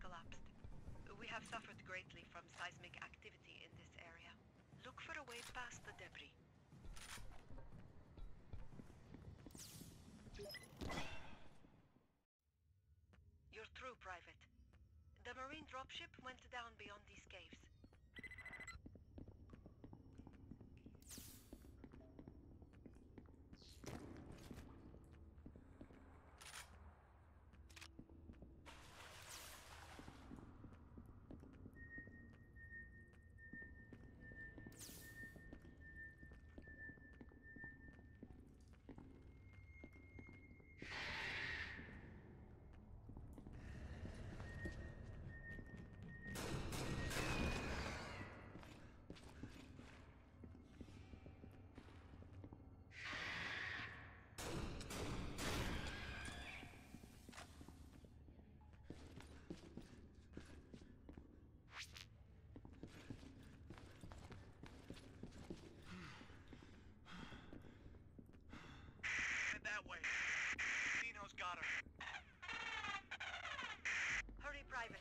collapsed. We have suffered greatly from seismic activity in this area. Look for a way past the debris. You're through, Private. The Marine dropship went down beyond these caves. That way. Dino's got her. Hurry, Private.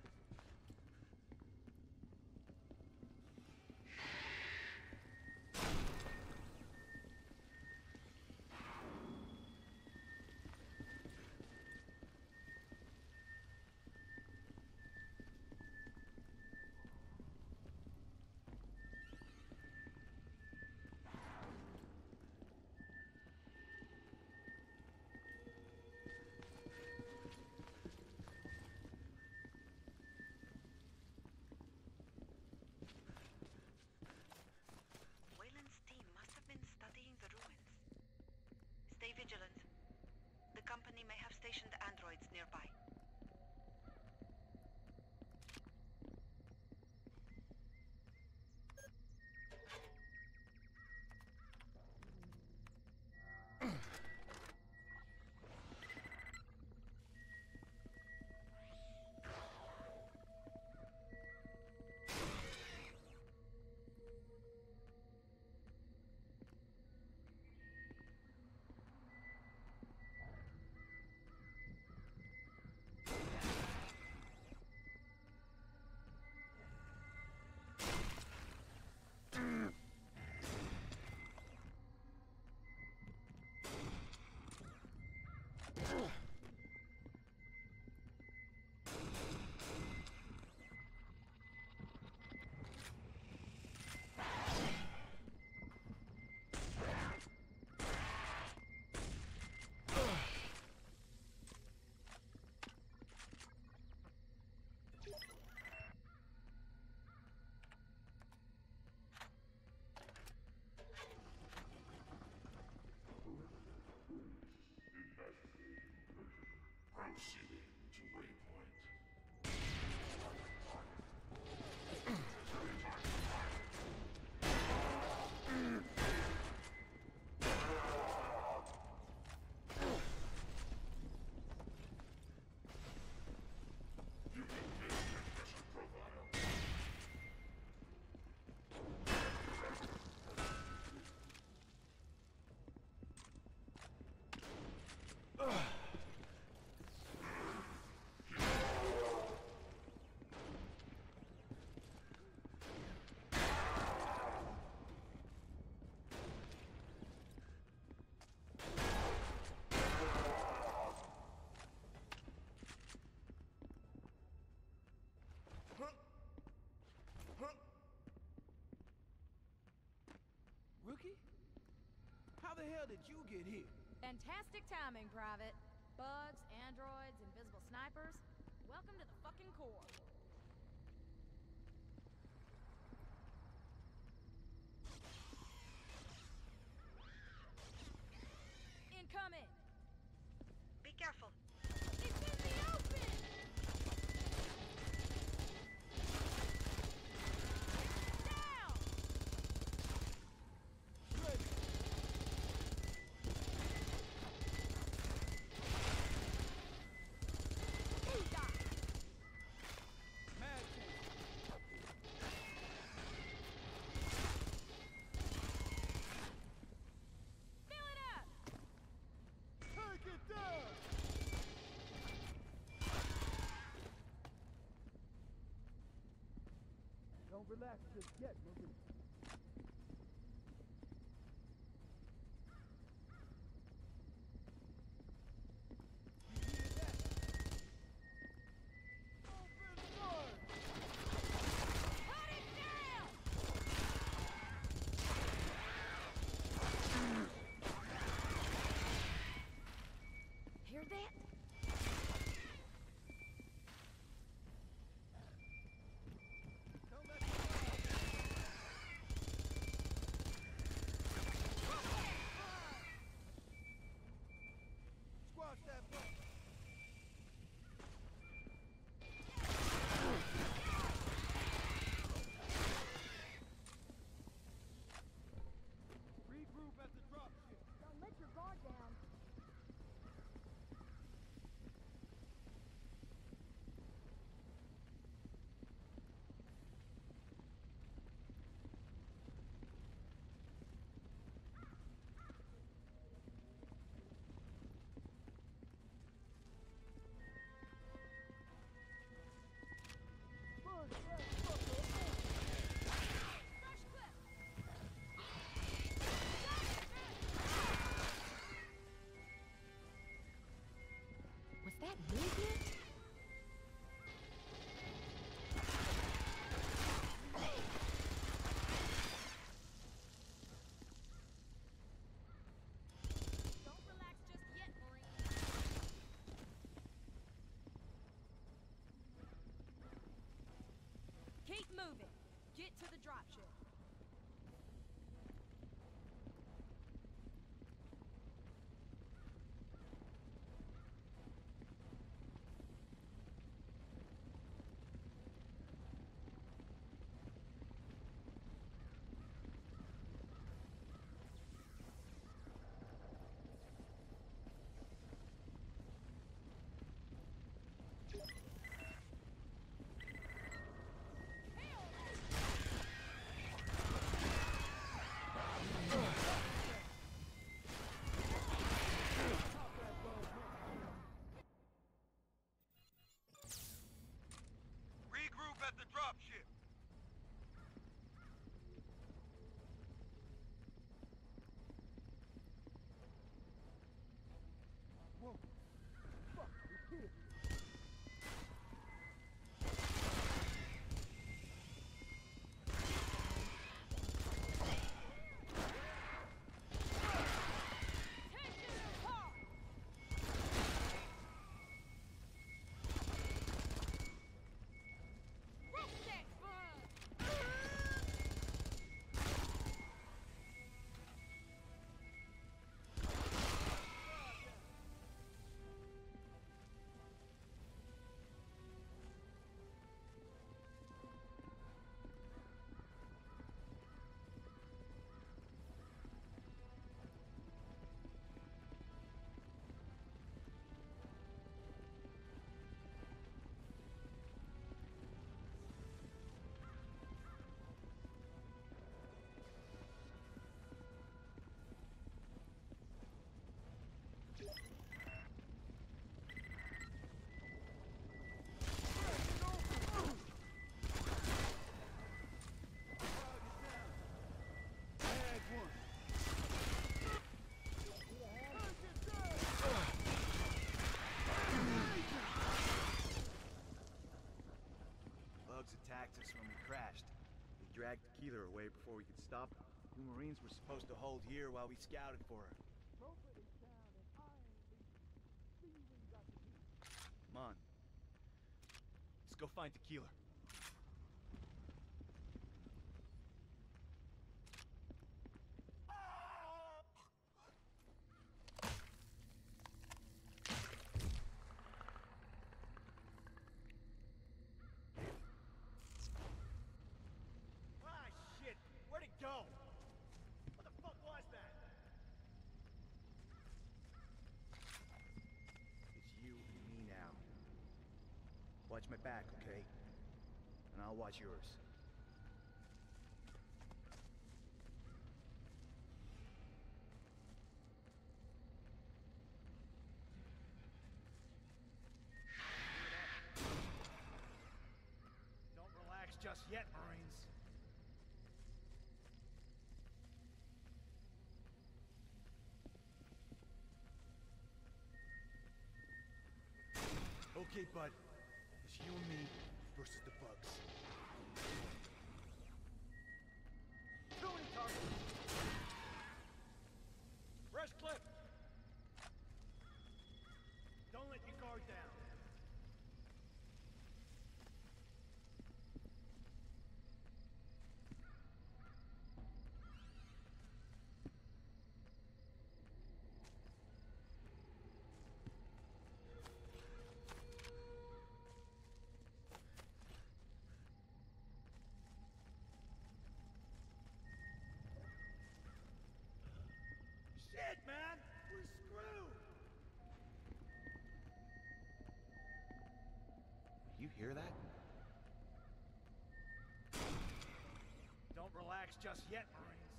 Wayland's team must have been studying the ruins. Stay vigilant. The company may have stationed androids nearby. Proceeding to waypoint. You can make a pressure profile. Rookie? How the hell did you get here? Fantastic timing, Private. Bugs, androids, invisible snipers. Welcome to the fucking Corps. Incoming! Be careful. It's in the open! Down! Ready. Ooh, relax just yet, Marine. Hear that? Squash that ball. Regroup at the dropship. Don't let your guard down. Was that movement? Don't relax just yet, Marine. Keep moving. Get to the dropship. Regroup at the dropship. Whoa. Fuck, we hit it. Bugs attacked us when we crashed. They dragged the Keeler away before we could stop them. You Marines were supposed to hold here while we scouted for her. Roper is down and I ain't leaving. See you when you got the heat. Come on. Let's go find the Keeler. Ah, shit! Where'd it go? What the fuck was that? It's you and me now. Watch my back, okay? And I'll watch yours. Don't relax just yet, Marines. Okay, bud. It's you and me versus the bugs. Too many targets. Fresh clip. Don't let your guard down. Shit, man! We're screwed! You hear that? Don't relax just yet, Marines.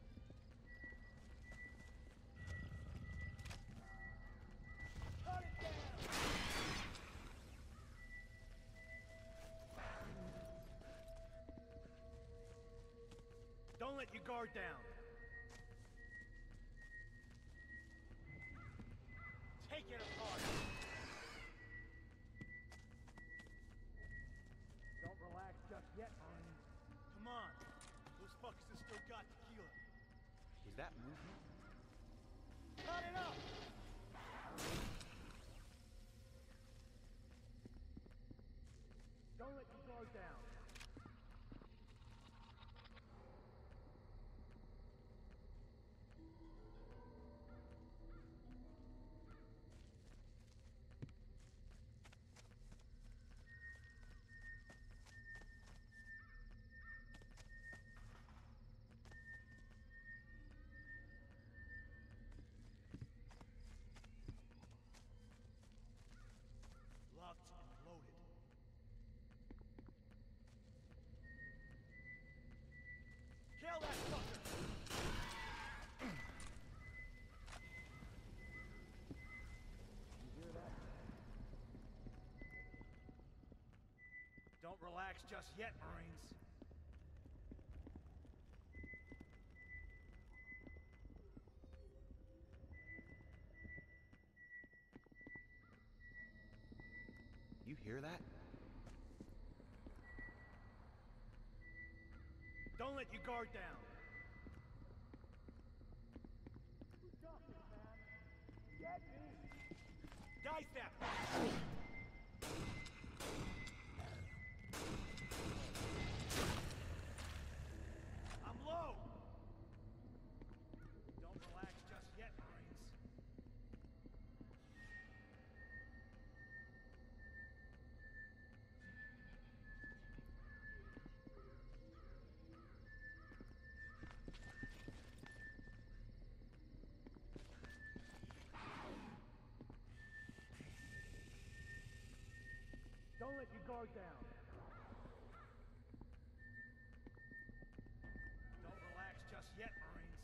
Cut it down! Don't let your guard down. Take it apart. Don't relax just yet, Marines. Come on. Those fuckers have still got tequila. Was that movement? Cut it up! Don't let your guard down. Locked and loaded. Kill that fucker! You hear that? Don't relax just yet, Marines. You hear that? Don't let your guard down. Who got this, man? Get me! Dice that! I'm low! Don't relax just yet, Marines. Don't let your guard down. Don't relax just yet, Marines.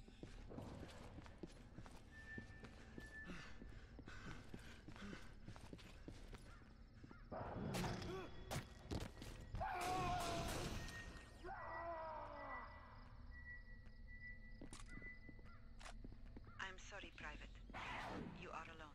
I'm sorry, Private. You are alone.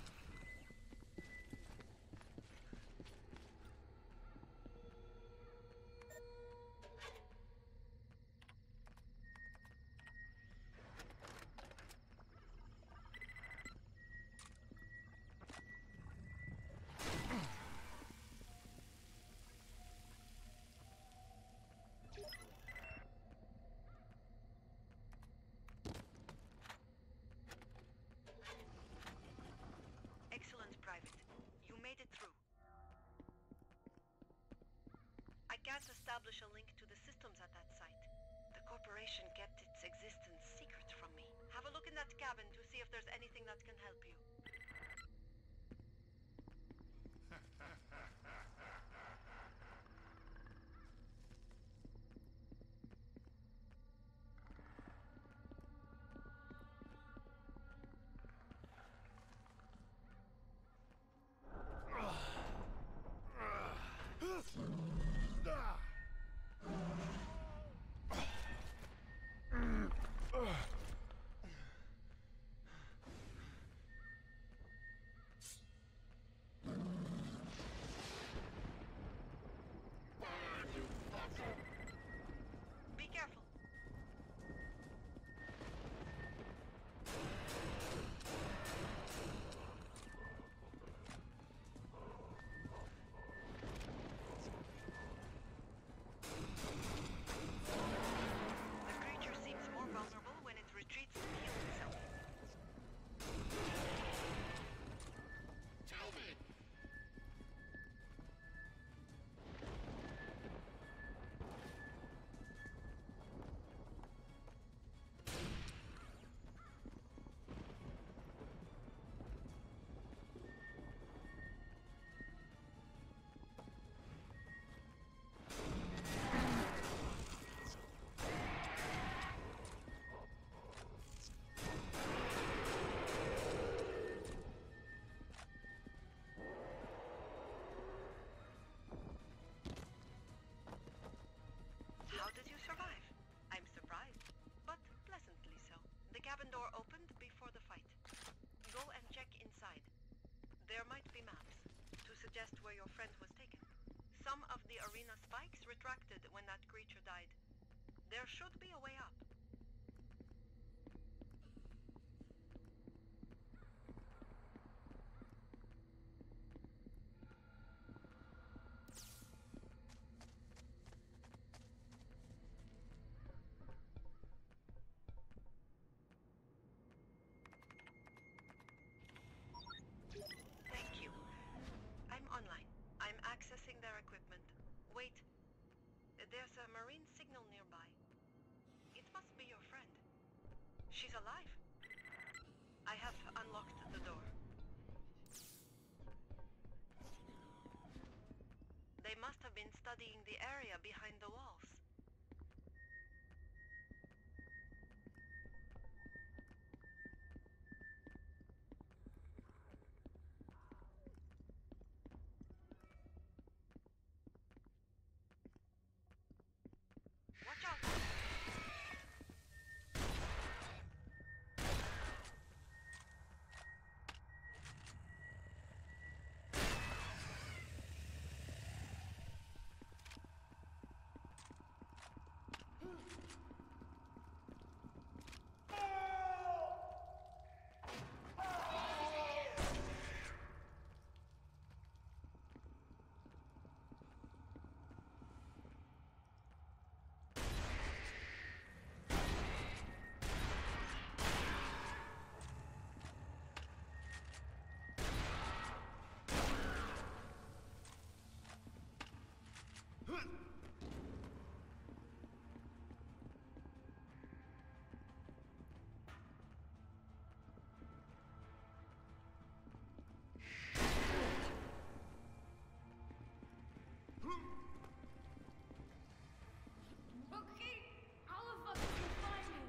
Excellent, Private. You made it through. I can't establish a link to the systems at that site. The corporation kept its existence secret from me. Have a look in that cabin to see if there's anything that can help you. arena spikes retracted when that creature died. There should be a way up. Thank you. I'm online. I'm accessing their equipment. Wait. There's a marine signal nearby. It must be your friend. She's alive. I have unlocked the door. They must have been studying the area behind the walls. Watch out! Okay, how the fuck did you find me?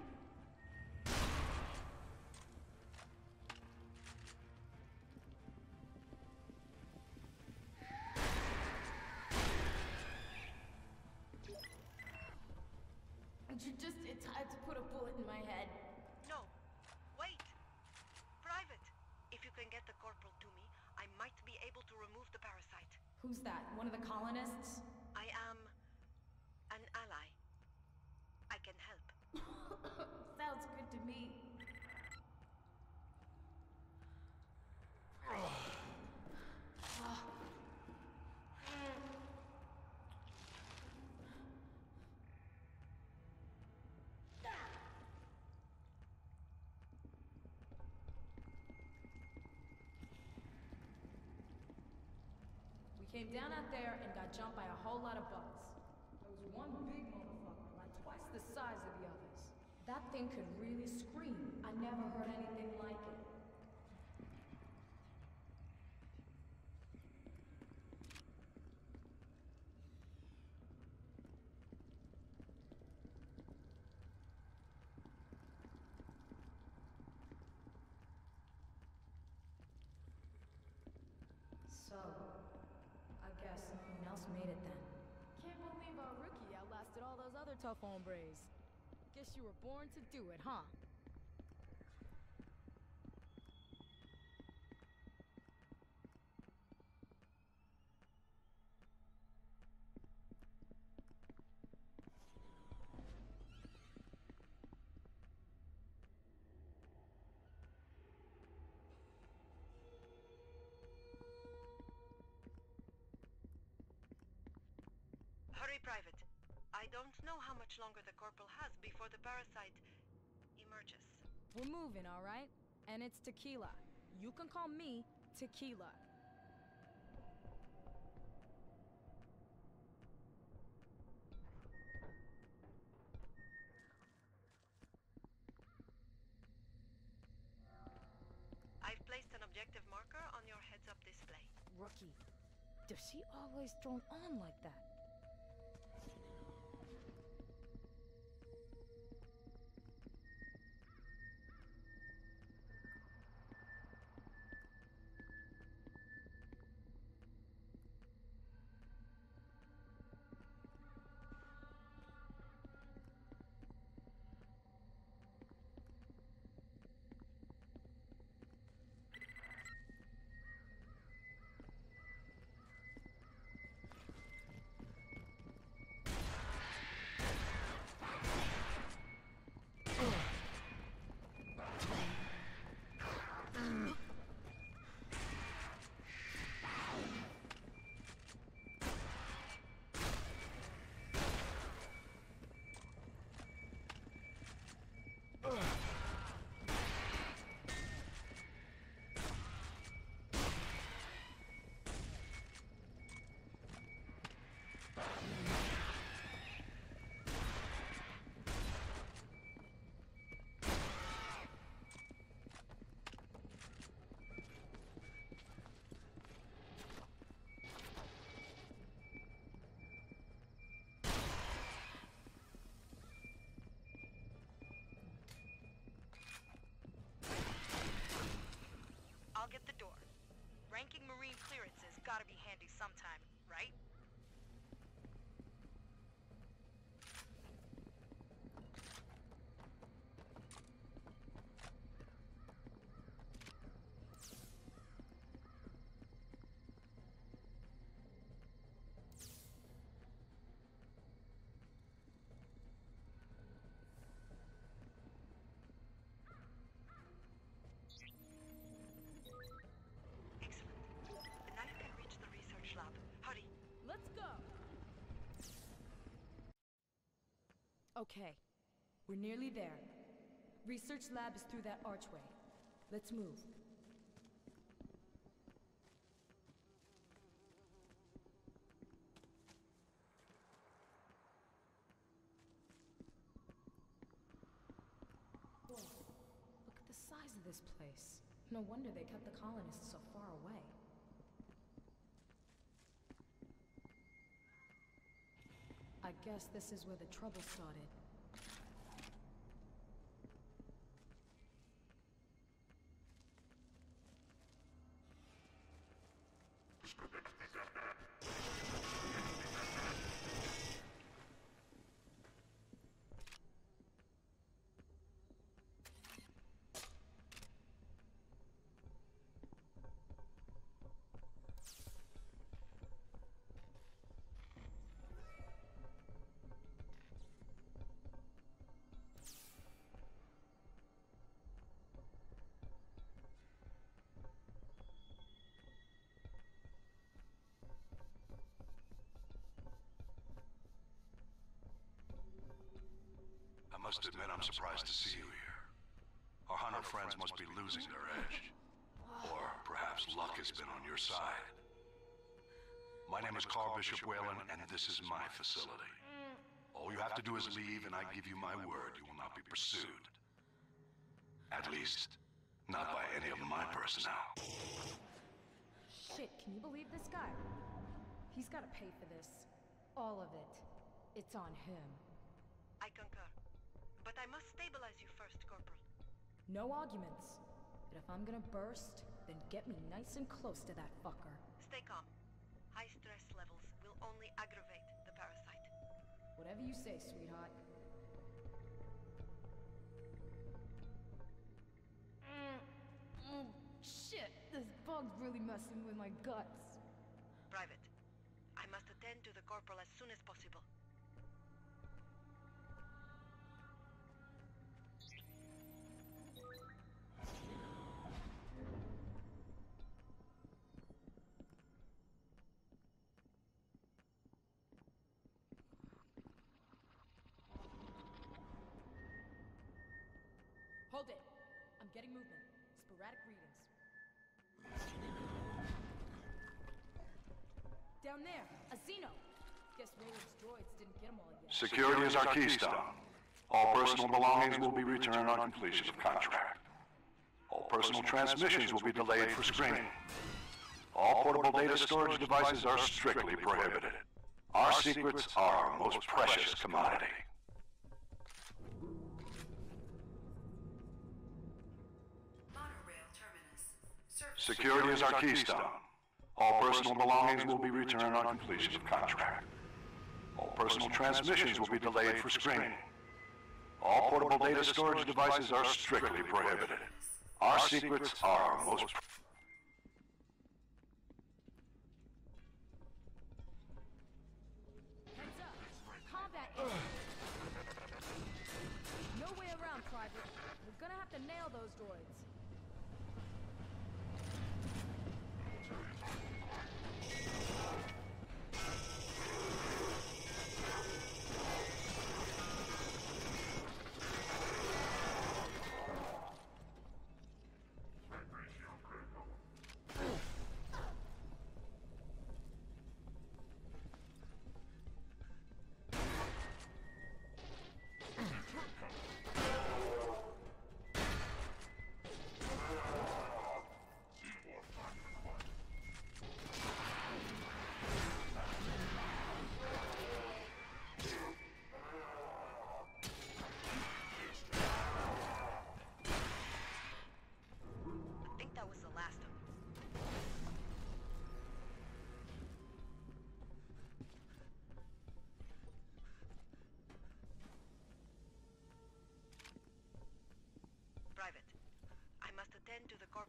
It tried to put a bullet in my head. No. Wait. Private. If you can get the corporal to me, I might be able to remove the parasite. Who's that? One of the colonists? I am an ally. I can help. Sounds good to me. We came down out there and got jumped by a whole lot of bugs. There was one big motherfucker, like twice the size of the others. That thing could really scream. I never heard anything like it. So, I guess no one else made it then. Can't believe our rookie outlasted all those other tough hombres. Guess you were born to do it, huh? Hurry, Private. I don't know how much longer the corporal has before the parasite emerges. We're moving, all right? And it's Tequila. You can call me Tequila. I've placed an objective marker on your heads-up display. Rookie. Does she always drone on like that? sometime, right? Excellent. The knife can reach the research lab. Hurry. Let's go! Okay, we're nearly there. Research lab is through that archway. Let's move. Whoa, look at the size of this place. No wonder they kept the colonists so far away. I guess this is where the trouble started. I must admit I'm surprised to see you here. Our hunter friends must be losing their edge. Or perhaps luck has been on your side. My name is Carl Bishop Whalen, and this is my facility. All you have to do is leave, and I give you my word you will not be pursued. At least, not by any of my personnel. Shit, can you believe this guy? He's gotta pay for this. All of it. It's on him. I concur. But I must stabilize you first, Corporal. No arguments. But if I'm gonna burst, then get me nice and close to that fucker. Stay calm. High stress levels will only aggravate the parasite. Whatever you say, sweetheart. Shit, this bug's really messing with my guts. Private, I must attend to the Corporal as soon as possible. Hold it. I'm getting movement. Sporadic readings. Down there, a Xeno. Guess Williams' droids didn't get them all yet. Security is our keystone. All personal belongings will be returned on completion of contract. All personal transmissions will be delayed for screening. All portable data storage devices are strictly prohibited. Our secrets are our most precious commodity. Monorail terminus. Service. Security is our keystone. All personal belongings will be returned on completion of contract. All personal transmissions will be delayed for screening. All portable data storage devices are strictly prohibited. Our secrets are our most... Heads up. Combat area. No way around, Private. We're gonna have to nail those droids.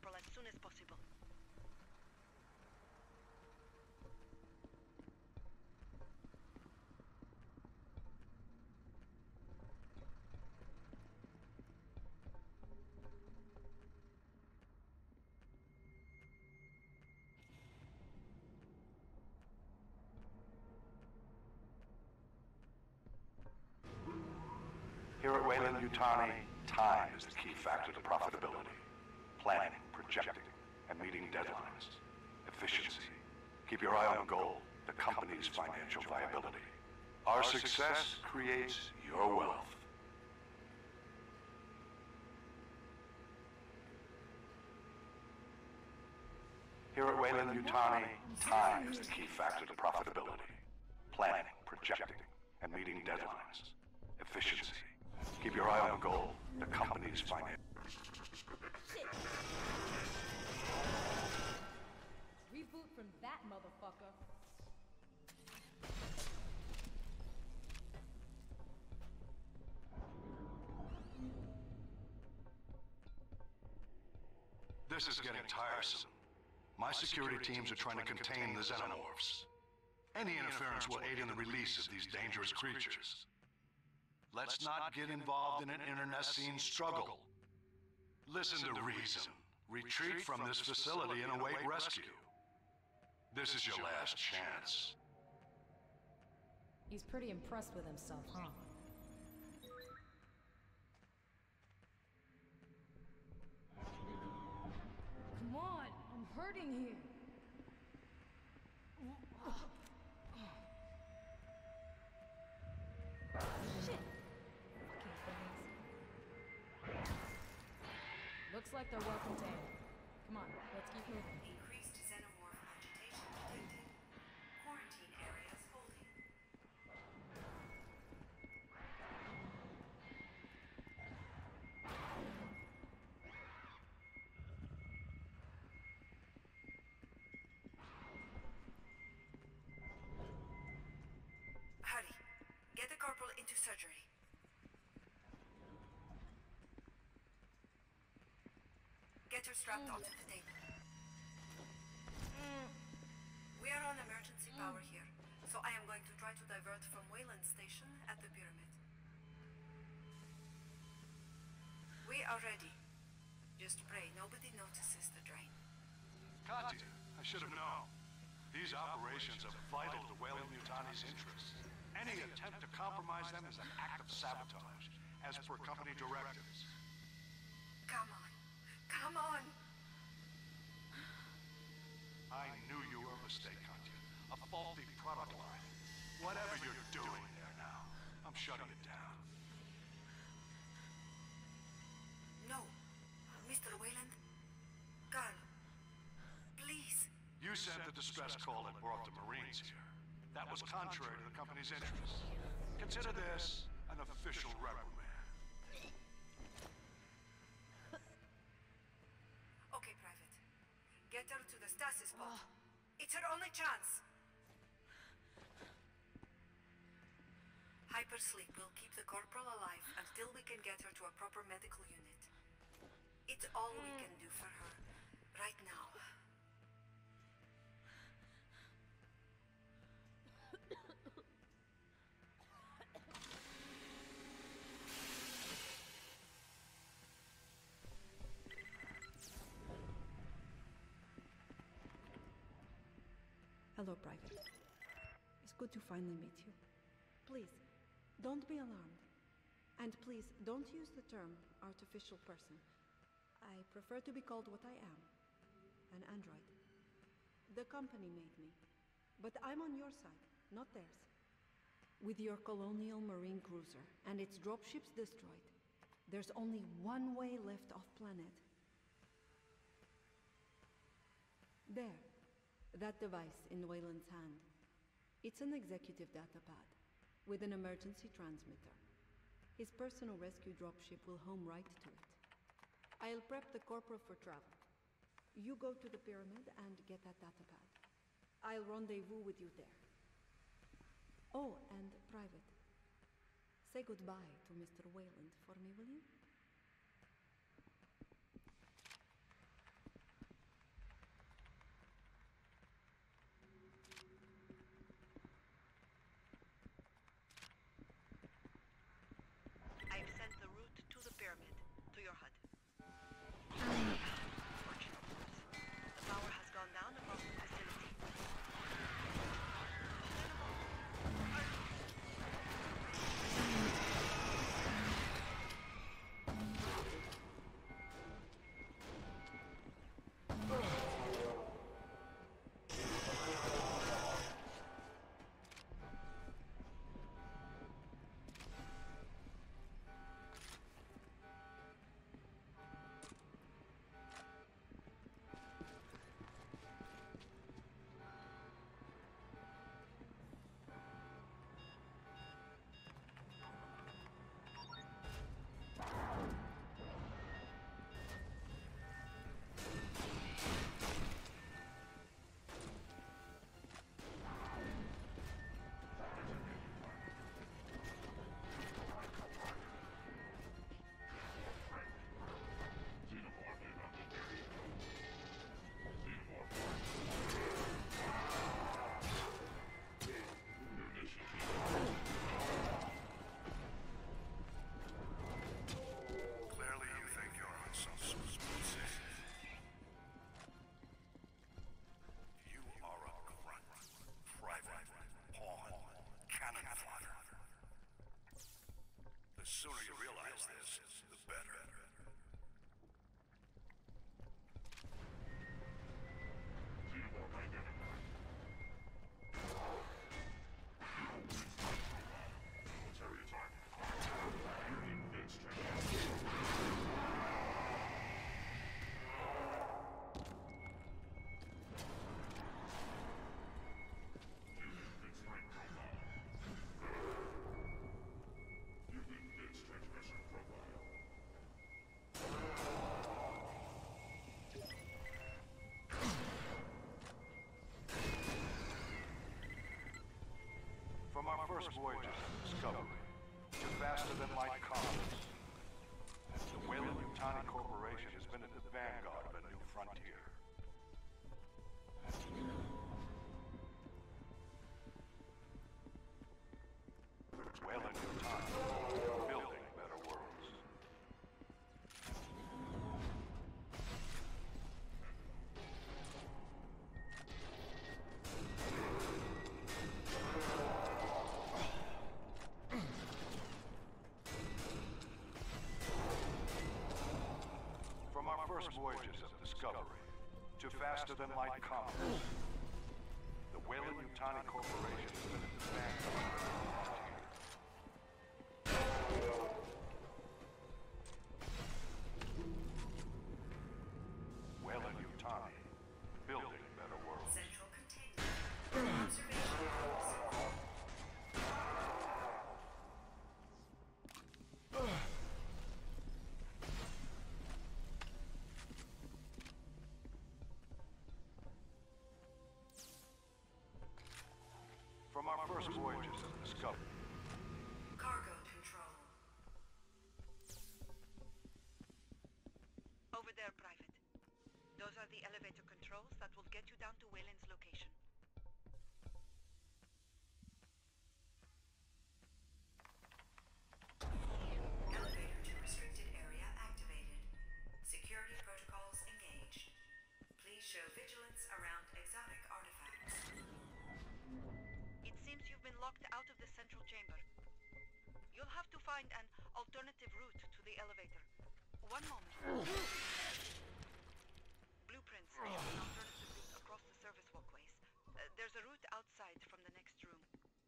Corporal as soon as possible. Here at Weyland-Yutani, time is the key factor to profitability. Planning, projecting, and meeting deadlines. Efficiency. Keep your eye on the goal, the company's financial viability. Our success creates your wealth. Here at Weyland-Yutani, time is the key factor to profitability. Planning, projecting, and meeting deadlines. Efficiency. Keep your eye on the goal, the company's financial. Reboot from that motherfucker. This is getting tiresome. My security teams are trying to contain the xenomorphs. Any interference will aid in the release of these dangerous creatures. Let's not get involved in an internecine struggle. Listen to reason. Retreat from this facility and await rescue. This is your last chance. He's pretty impressed with himself, huh? Come on, I'm hurting here. Shit. Looks like they're well contained. Come on, let's keep moving. Increased xenomorph agitation detected. Quarantine areas holding. Hurry. Get the corporal into surgery. Get her strapped onto the table. We are on emergency power here, so I am going to try to divert from Wayland Station at the pyramid. We are ready. Just pray nobody notices the drain. Katya, I should have known. These operations are vital to Weyland-Yutani's interests. Any attempt to compromise them is an act of sabotage, as per company directives. Come on. Come on! I knew you were a mistake, Katya. A faulty product line. Whatever you're doing there now, I'm shutting it down. No. Mr. Wayland? Carl. Please. You sent the distress call that brought the Marines here. That was contrary to the company's interests. Consider this an official reprimand. Okay, Private. Get her to the stasis pod. It's her only chance. Hypersleep will keep the corporal alive until we can get her to a proper medical unit. It's all we can do for her right now. Hello, Private. It's good to finally meet you. Please, don't be alarmed. And please, don't use the term artificial person. I prefer to be called what I am, an android. The company made me, but I'm on your side, not theirs. With your colonial marine cruiser and its dropships destroyed, there's only one way left off planet. There. That device in Wayland's hand. It's an executive data pad with an emergency transmitter. His personal rescue dropship will home right to it. I'll prep the corporal for travel. You go to the pyramid and get that data pad. I'll rendezvous with you there. Oh, and Private. Say goodbye to Mr. Wayland for me, will you? sooner you realize this, the better. From our first voyages of discovery to faster-than-light commerce, the Weyland-Yutani Corporation has been at the vanguard of a new frontier. Weyland-Yutani, building better worlds. From our first voyages of discovery to faster-than-light commerce, the Weyland-Yutani Corporation has been at the vanguard of a new frontier. Weyland-Yutani, building better worlds. Central containment. Observation house. From our first voyages of discovery, Cargo control. Over there, Private. Those are the elevator controls that will get you down to Wayland's location. Elevator to restricted area activated. Security protocols engaged. Please show vigilance around exotic artifacts. It seems you've been locked out of the central chamber. You'll have to find an alternative route to the elevator. One moment. Blueprints show an alternative route across the service walkways. There's a route outside from the next room.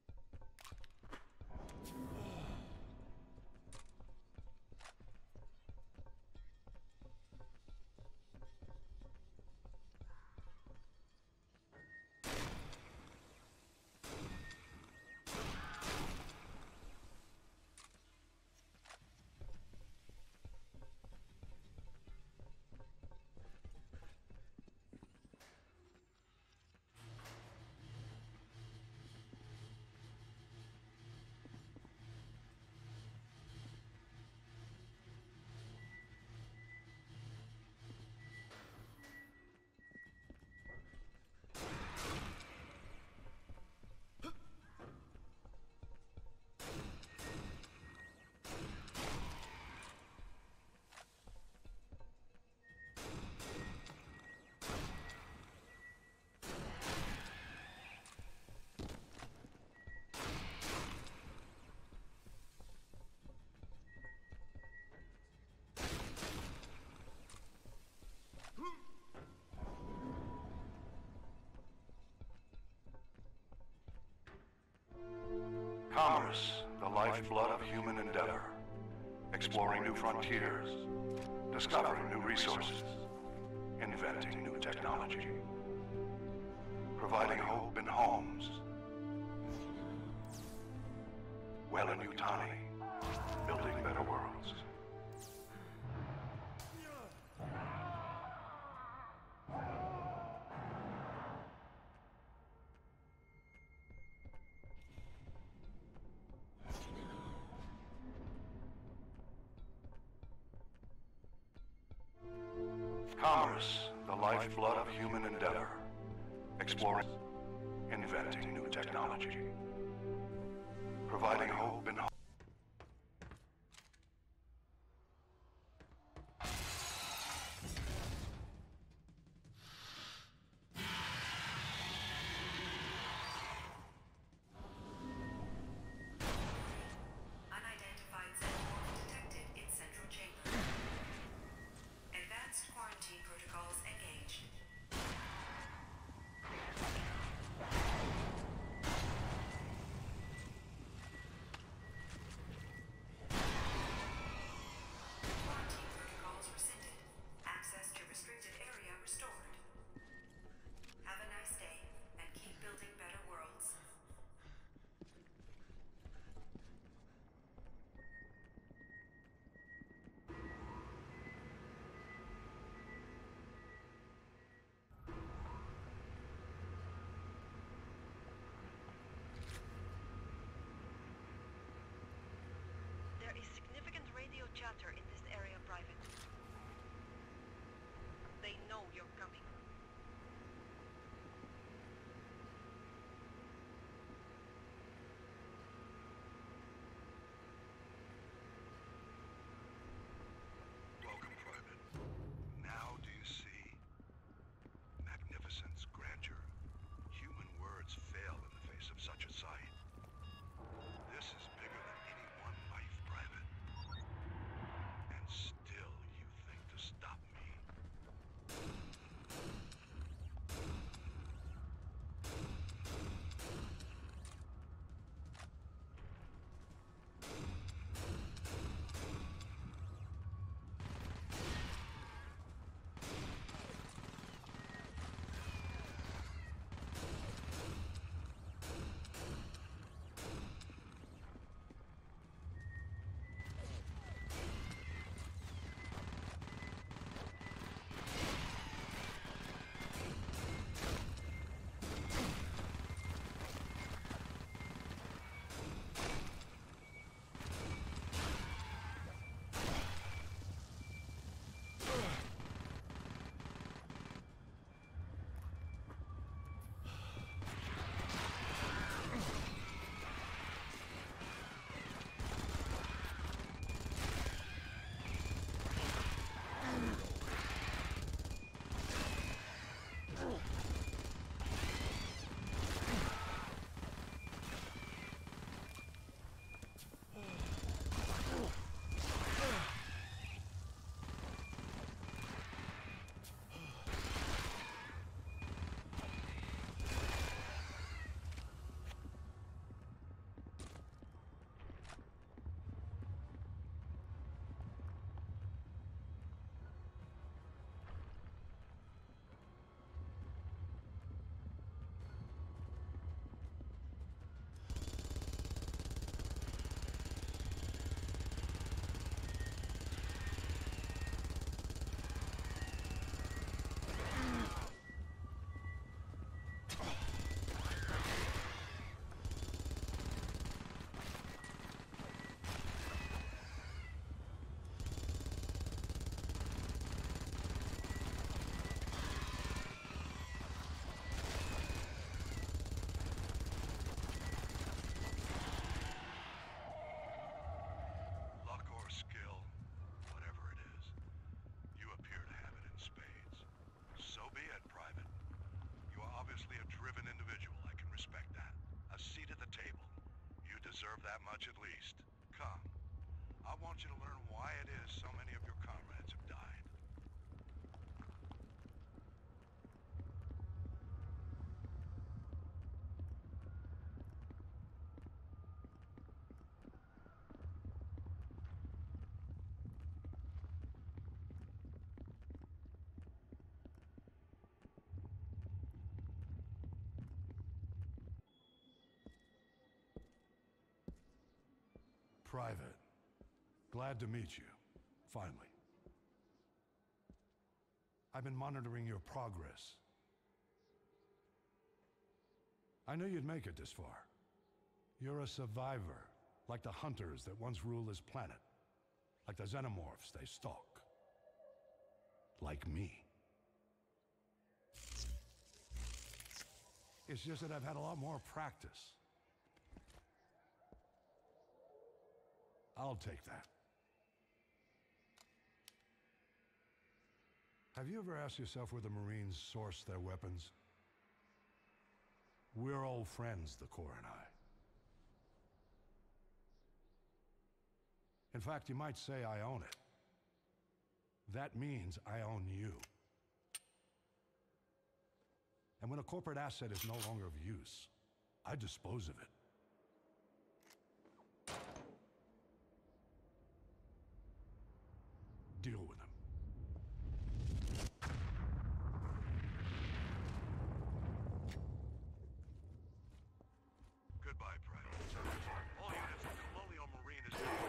commerce, the lifeblood of human endeavor, exploring new frontiers, discovering new resources, inventing new technology, providing hope in homes. Weyland-Yutani, building better worlds. Commerce, the lifeblood of human endeavor, exploring, inventing new technology, providing hope in homes. Unidentified xenomorph deserve that much at least. Come. I want you to learn why it is so many of your comrades have died. Private. Glad to meet you. Finally. I've been monitoring your progress. I knew you'd make it this far. You're a survivor, like the hunters that once ruled this planet. Like the xenomorphs they stalk. Like me. It's just that I've had a lot more practice. I'll take that. Have you ever asked yourself where the Marines source their weapons? We're old friends, the Corps and I. In fact, you might say I own it. That means I own you. And when a corporate asset is no longer of use, I dispose of it. Deal with him. Goodbye, Private. All units, the Colonial Marine is now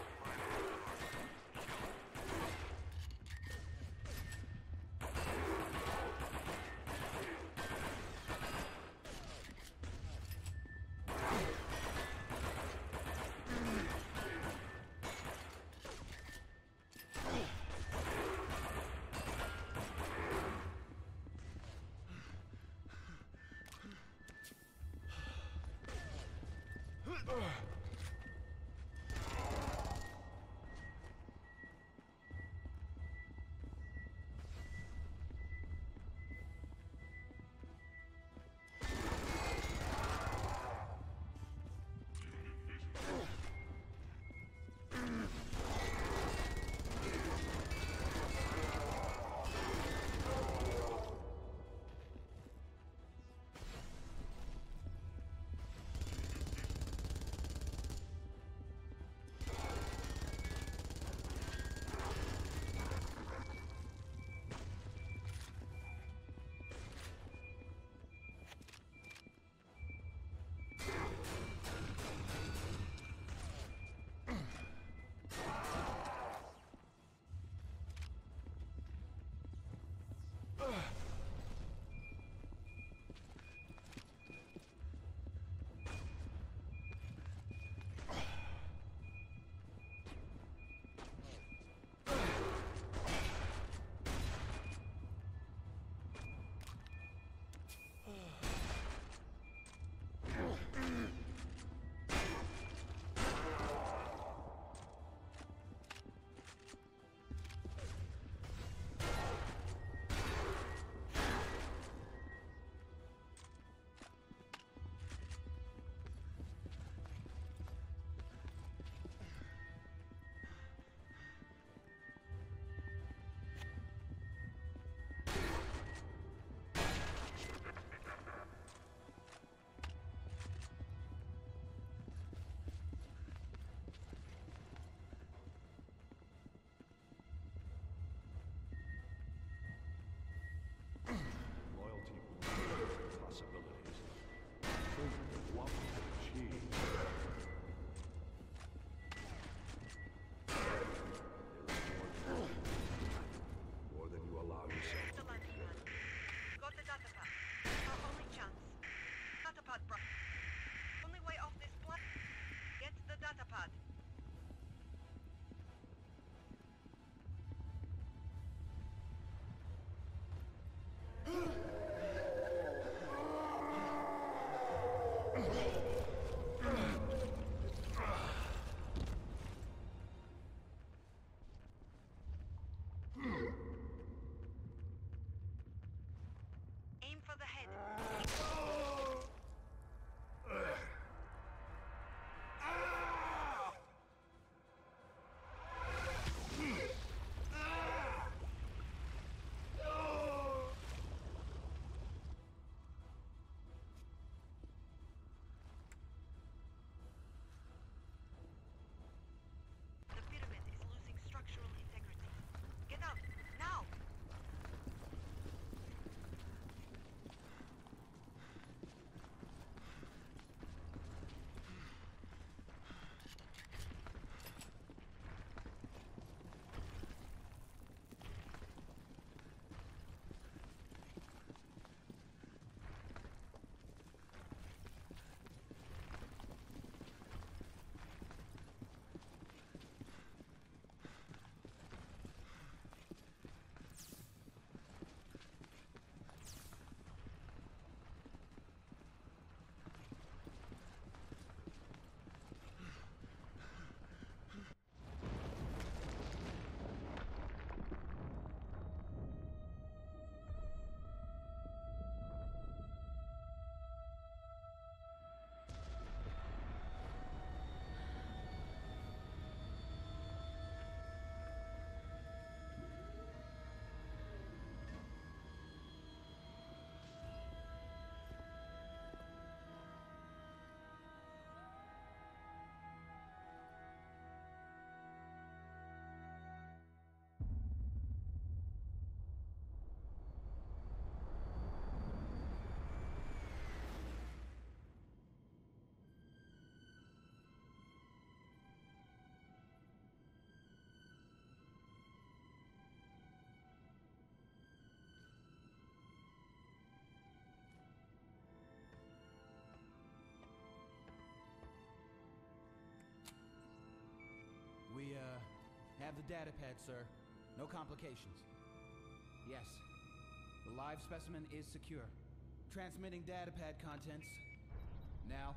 Have the data pad, sir. No complications. Yes. The live specimen is secure. Transmitting data pad contents. Now.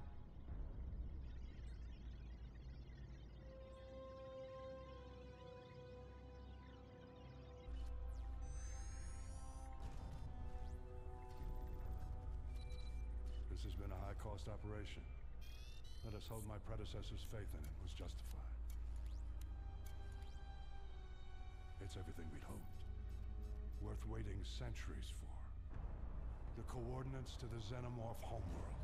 This has been a high-cost operation. Let us hope my predecessor's faith in it was justified. It's everything we'd hoped. Worth waiting centuries for. The coordinates to the xenomorph homeworld.